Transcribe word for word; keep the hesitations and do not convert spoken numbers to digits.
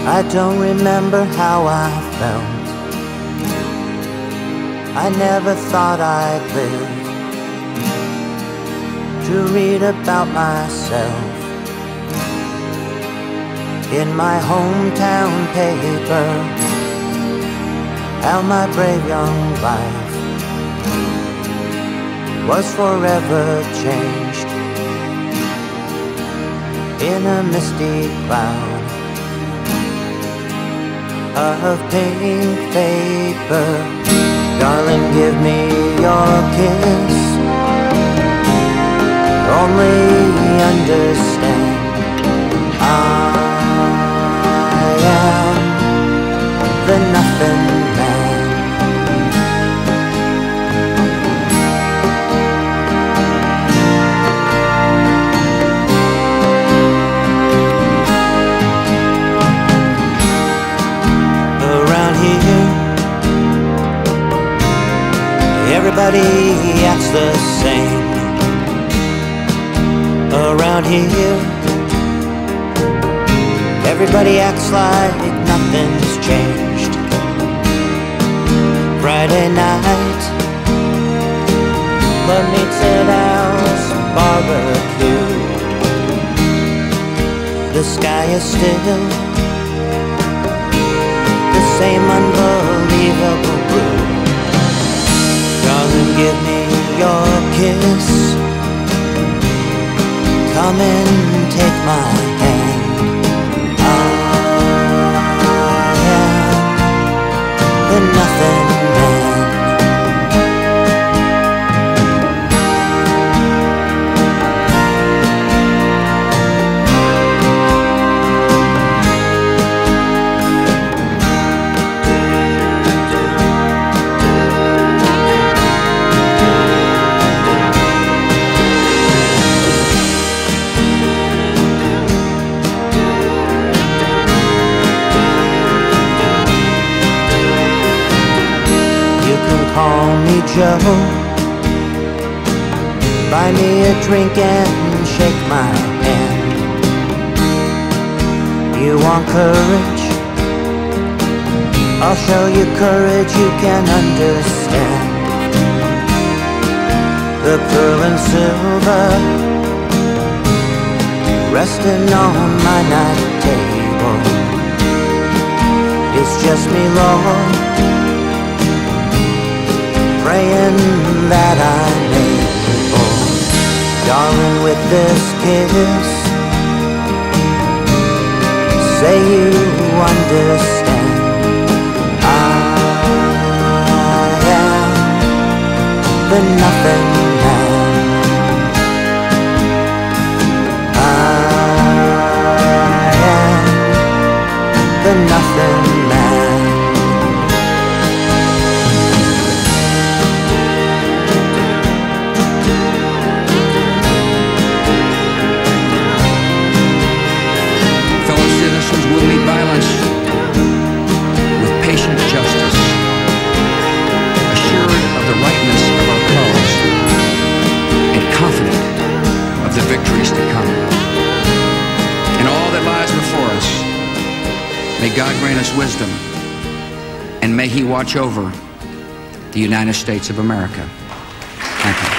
I don't remember how I felt. I never thought I'd live to read about myself in my hometown paper, how my brave young life was forever changed in a misty cloud of pink paper. Darling, give me your kiss. Only understand I am the nothing man. Around here, everybody acts the same. Around here, everybody acts like nothing's changed. Friday night, love meets at Al's barbecue. The sky is still the same unbelievable blue. Darling, give me your kiss. Come and take my hand. I am the nothing man. Call me Joe, buy me a drink and shake my hand. You want courage? I'll show you courage you can understand. The pearl and silver resting on my night table. It's just me, Lord, praying that I'm able. Darling, with this kiss, say you understand. I am the nothing man. I am the nothing man. Will meet violence with patient justice, assured of the rightness of our cause, and confident of the victories to come. In all that lies before us, may God grant us wisdom, and may He watch over the United States of America. Thank you.